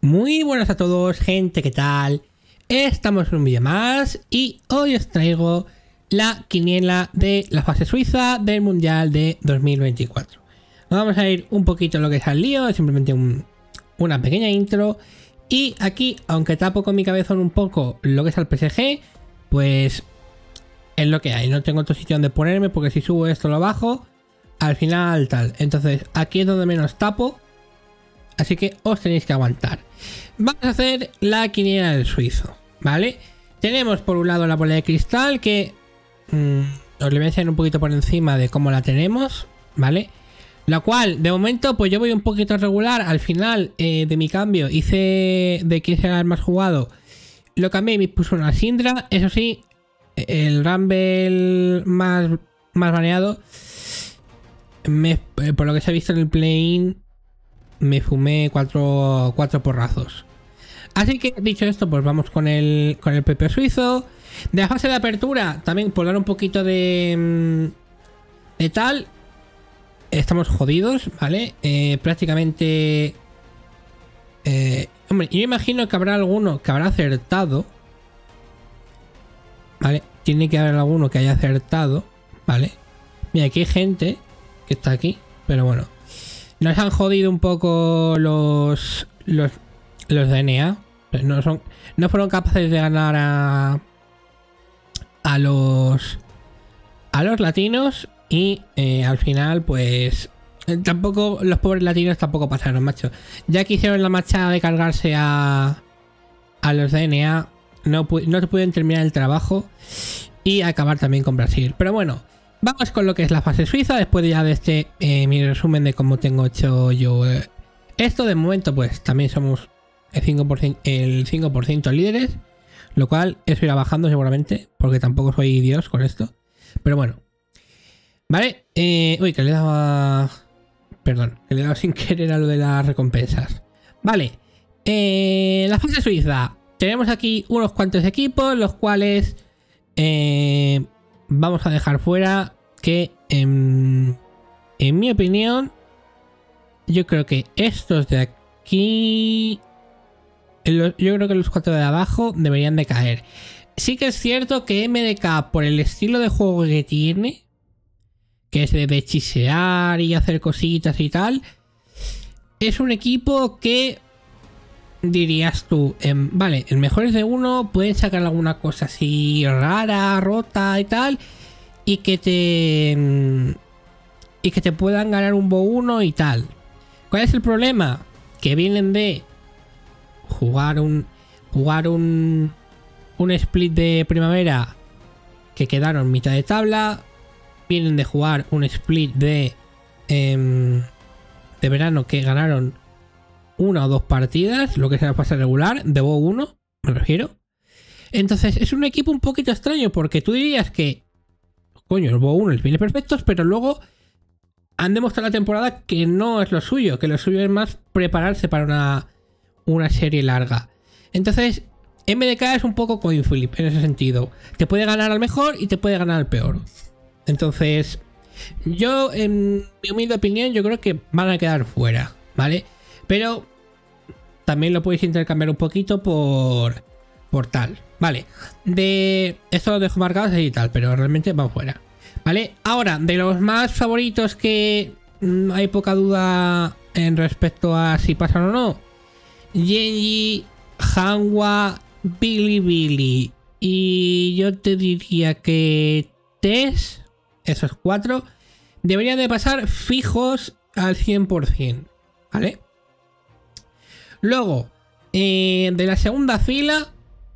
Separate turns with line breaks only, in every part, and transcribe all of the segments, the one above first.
Muy buenas a todos, gente, ¿qué tal? Estamos en un vídeo más y hoy os traigo la quiniela de la fase suiza del Mundial de 2024. Nos vamos a ir un poquito a lo que es al lío, simplemente una pequeña intro. Y aquí, aunque tapo con mi cabezón un poco lo que es al PSG, pues es lo que hay. No tengo otro sitio donde ponerme porque si subo esto lo bajo, al final tal. Entonces aquí es donde menos tapo. Así que os tenéis que aguantar. Vamos a hacer la quiniela del suizo, ¿vale? Tenemos por un lado la bola de cristal que os le voy a enseñar un poquito por encima de cómo la tenemos, ¿vale? La cual, de momento, pues yo voy un poquito regular. Al final de mi cambio hice de quién será el más jugado. Lo cambié y me puse una Syndra. Eso sí, el Rumble más baneado, por lo que se ha visto en el play-in, me fumé cuatro porrazos. Así que dicho esto, pues vamos con el PP suizo. De la fase de apertura, también por dar un poquito de tal, estamos jodidos, ¿vale? Prácticamente... hombre, yo imagino que habrá alguno que habrá acertado, ¿vale? Tiene que haber alguno que haya acertado, ¿vale? Mira, aquí hay gente que está aquí, pero bueno. Nos han jodido un poco los DNA. No fueron capaces de ganar a los latinos. Y al final, pues tampoco los pobres latinos tampoco pasaron, macho. Ya que hicieron la machada de cargarse a los DNA, no pudieron terminar el trabajo y acabar también con Brasil. Pero bueno, vamos con lo que es la fase suiza. Después ya de este mi resumen de cómo tengo hecho yo esto. De momento, pues también somos el 5% líderes, lo cual eso irá bajando seguramente, porque tampoco soy Dios con esto. Pero bueno, vale. Uy, que le he dado perdón, que le he dado sin querer a lo de las recompensas. Vale, la fase suiza. Tenemos aquí unos cuantos equipos, los cuales vamos a dejar fuera que, en mi opinión, yo creo que estos de aquí, yo creo que los 4 de abajo deberían de caer. Sí que es cierto que MDK, por el estilo de juego que tiene, que es de hechicear y hacer cositas y tal, es un equipo que dirías tú, vale, en mejores de uno pueden sacar alguna cosa así rara, rota y tal, y que te puedan ganar un Bo 1 y tal. ¿Cuál es el problema? Que vienen de jugar un split de primavera que quedaron mitad de tabla. Vienen de jugar un split de verano que ganaron una o dos partidas, lo que se la pasa regular, de Bo 1, me refiero. Entonces es un equipo un poquito extraño, porque tú dirías que, coño, el Bo 1 les viene perfectos, pero luego han demostrado la temporada que no es lo suyo, que lo suyo es más prepararse para una serie larga. Entonces, MDK es un poco coin flip en ese sentido. Te puede ganar al mejor y te puede ganar al peor. Entonces, yo, en mi humilde opinión, yo creo que van a quedar fuera, ¿vale? Pero también lo podéis intercambiar un poquito por tal, ¿vale? De esto lo dejo marcado y tal, pero realmente van fuera, ¿vale? Ahora, de los más favoritos que hay poca duda en respecto a si pasan o no: Genji, Hanwha, Bilibili, y yo te diría que TES, esos 4 deberían de pasar fijos al 100%, ¿vale? Luego, de la segunda fila,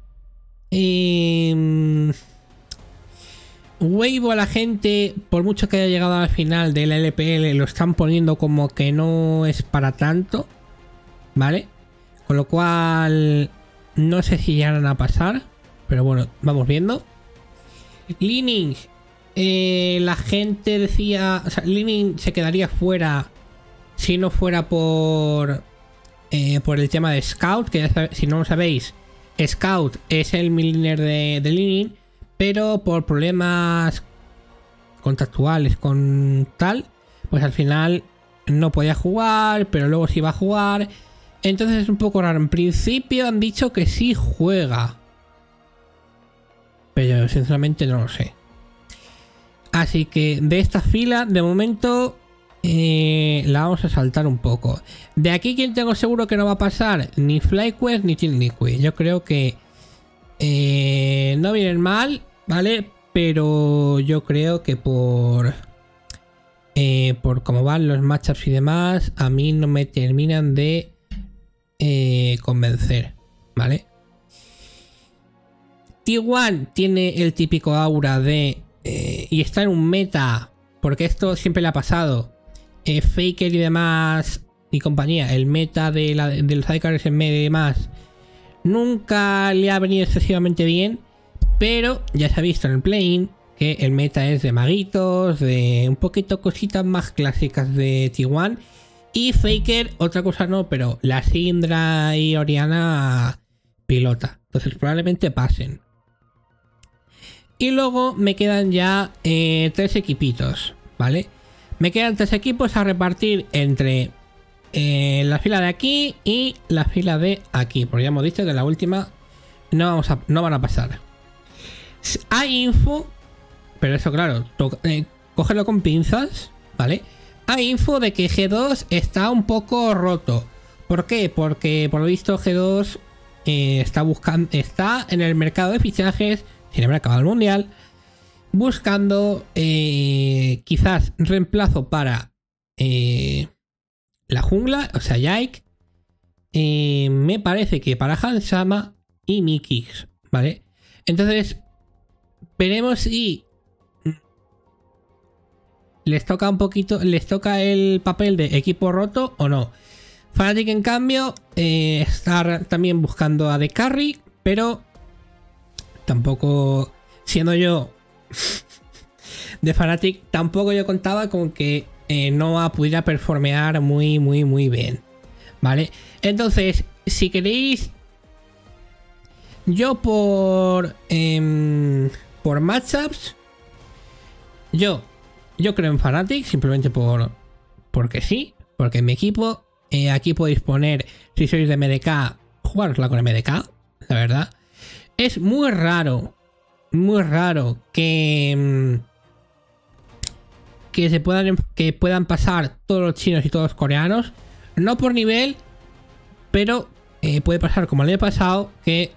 Weibo, a la gente, por mucho que haya llegado al final de la LPL, lo están poniendo como que no es para tanto, ¿vale? Con lo cual, no sé si llegarán a pasar, pero bueno, vamos viendo. Lining, la gente decía, o sea, Lining se quedaría fuera si no fuera por el tema de Scout, que ya si no lo sabéis, Scout es el millionaire de Lining, pero por problemas contractuales con tal, pues al final no podía jugar, pero luego sí iba a jugar. Entonces es un poco raro. En principio han dicho que sí juega. Pero yo sinceramente no lo sé. Así que de esta fila, de momento, la vamos a saltar un poco. De aquí, ¿quién tengo seguro que no va a pasar? Ni FlyQuest ni Team Liquid. Yo creo que no vienen mal, ¿vale? Pero yo creo que por cómo van los matchups y demás, a mí no me terminan de convencer, ¿vale? T1 tiene el típico aura de... y está en un meta, porque esto siempre le ha pasado. Faker y demás y compañía, el meta de los sidecars en medio y demás, nunca le ha venido excesivamente bien, pero ya se ha visto en el play-in que el meta es de maguitos, de un poquito cositas más clásicas de T1. Y Faker, otra cosa no, pero la Syndra y Orianna pilota. Entonces probablemente pasen. Y luego me quedan ya 3 equipitos, ¿vale? Me quedan 3 equipos a repartir entre la fila de aquí y la fila de aquí. Porque ya hemos dicho que la última no van a pasar. Hay info, pero eso claro, cógelo con pinzas, ¿vale? Hay info de que G2 está un poco roto. ¿Por qué? Porque por lo visto G2 está en el mercado de fichajes, sin haber acabado el mundial, buscando quizás reemplazo para la jungla, o sea, Yike. Me parece que para Hansama y Mikix, ¿vale? Entonces, veremos si les toca el papel de equipo roto o no. Fnatic, en cambio, está también buscando a The Carry, pero tampoco, siendo yo de Fnatic, tampoco yo contaba con que Noah pudiera performear muy bien, ¿vale? Entonces, si queréis, yo por matchups, yo creo en Fnatic simplemente porque sí, porque en mi equipo, aquí podéis poner, si sois de MDK, jugárosla con MDK, la verdad. Es muy raro que puedan pasar todos los chinos y todos los coreanos, no por nivel, pero puede pasar como el año pasado, que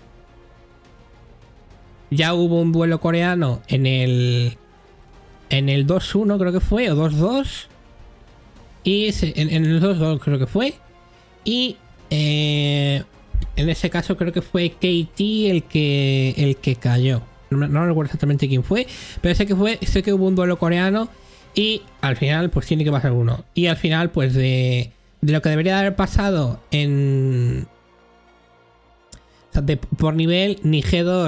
ya hubo un duelo coreano en el 2-1 creo que fue, o 2-2, y en el 2-2 creo que fue, y en ese caso creo que fue KT el que cayó. No recuerdo exactamente quién fue, pero sé que hubo un duelo coreano y al final pues tiene que pasar uno. Y al final pues de lo que debería haber pasado por nivel, ni G2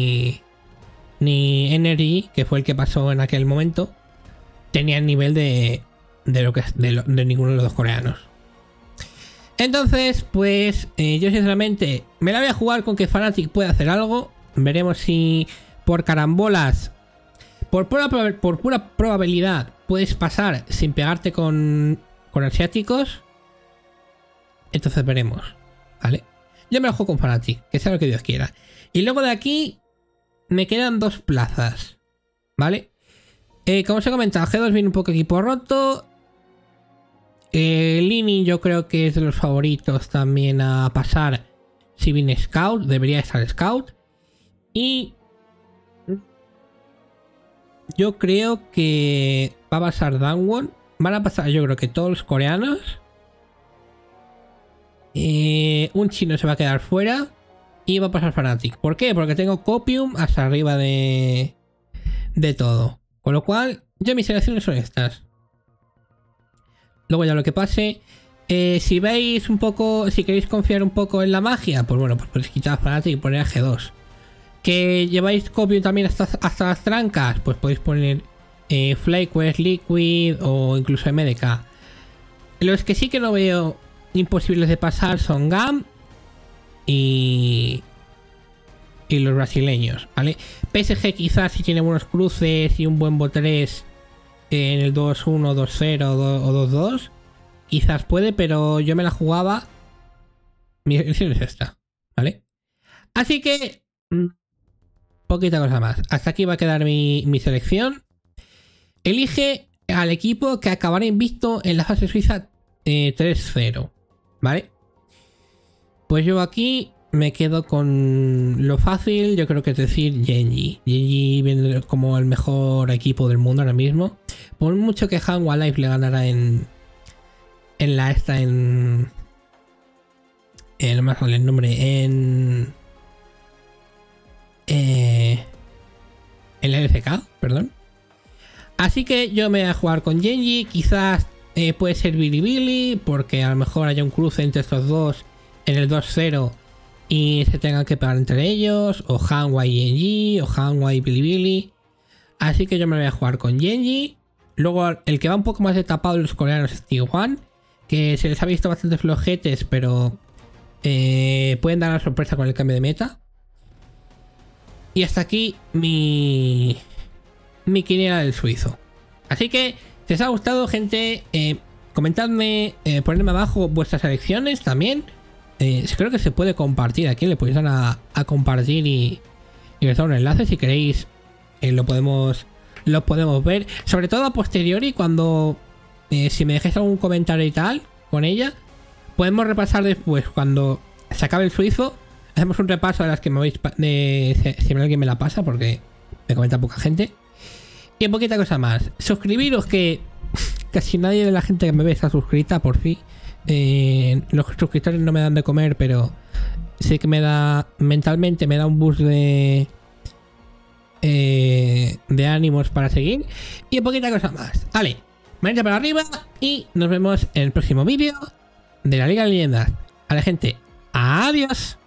ni Energy, que fue el que pasó en aquel momento, tenían nivel de ninguno de los dos coreanos. Entonces, pues yo sinceramente me la voy a jugar con que Fnatic puede hacer algo. Veremos si por carambolas, por pura probabilidad, puedes pasar sin pegarte con asiáticos. Entonces veremos, ¿vale? Yo me la juego con Fnatic, que sea lo que Dios quiera. Y luego de aquí me quedan 2 plazas, ¿vale? Como os he comentado, G2 viene un poco equipo roto. Lini yo creo que es de los favoritos también a pasar si viene Scout, debería estar Scout. Y yo creo que va a pasar Damwon. Van a pasar yo creo que todos los coreanos. Un chino se va a quedar fuera y va a pasar Fnatic. ¿Por qué? Porque tengo Copium hasta arriba de todo. Con lo cual, yo mis selecciones son estas. Luego ya lo que pase, si veis un poco, si queréis confiar un poco en la magia, pues bueno, pues podéis quitar a Fnatic y poner a G2. Que lleváis Copium también hasta las trancas, pues podéis poner FlyQuest, Liquid o incluso MDK. Los que sí que no veo imposibles de pasar son GAM y los brasileños, ¿vale? PSG quizás si tiene buenos cruces y un buen bot 3 en el 2-1, 2-0 o 2-2, quizás puede, pero yo me la jugaba mi selección es esta, ¿vale? Así que, poquita cosa más. Hasta aquí va a quedar mi selección. Elige al equipo que acabará invicto en la fase suiza 3-0, ¿vale? Pues yo aquí me quedo con lo fácil, yo creo que es decir Genji. Genji viene como el mejor equipo del mundo ahora mismo. Por mucho que Hanwha Life le ganara en la esta no me sale el nombre, en la LCK, perdón. Así que yo me voy a jugar con Genji. Quizás puede ser Bilibili, porque a lo mejor haya un cruce entre estos dos en el 2-0 y se tengan que pegar entre ellos, o Hanwha y Genji, o Hanwha y Bilibili. Así que yo me voy a jugar con Genji. Luego el que va un poco más de tapado de los coreanos es T1, que se les ha visto bastante flojetes, pero pueden dar la sorpresa con el cambio de meta. Y hasta aquí mi quiniela del suizo. Así que si os ha gustado, gente, comentadme, ponedme abajo vuestras elecciones también. Creo que se puede compartir aquí, le podéis dar a compartir y os da un enlace si queréis. Lo podemos ver, sobre todo a posteriori, cuando si me dejáis algún comentario y tal con ella, podemos repasar después cuando se acabe el suizo. Hacemos un repaso de las que me habéis si alguien me la pasa, porque me comenta poca gente. Y poquita cosa más. Suscribiros, que casi nadie de la gente que me ve está suscrita, por fin. Los suscriptores no me dan de comer, pero sí que mentalmente me da un boost de ánimos para seguir. Y poquita cosa más. Vale, manita para arriba y nos vemos en el próximo vídeo de la Liga de Leyendas. Vale, gente, adiós.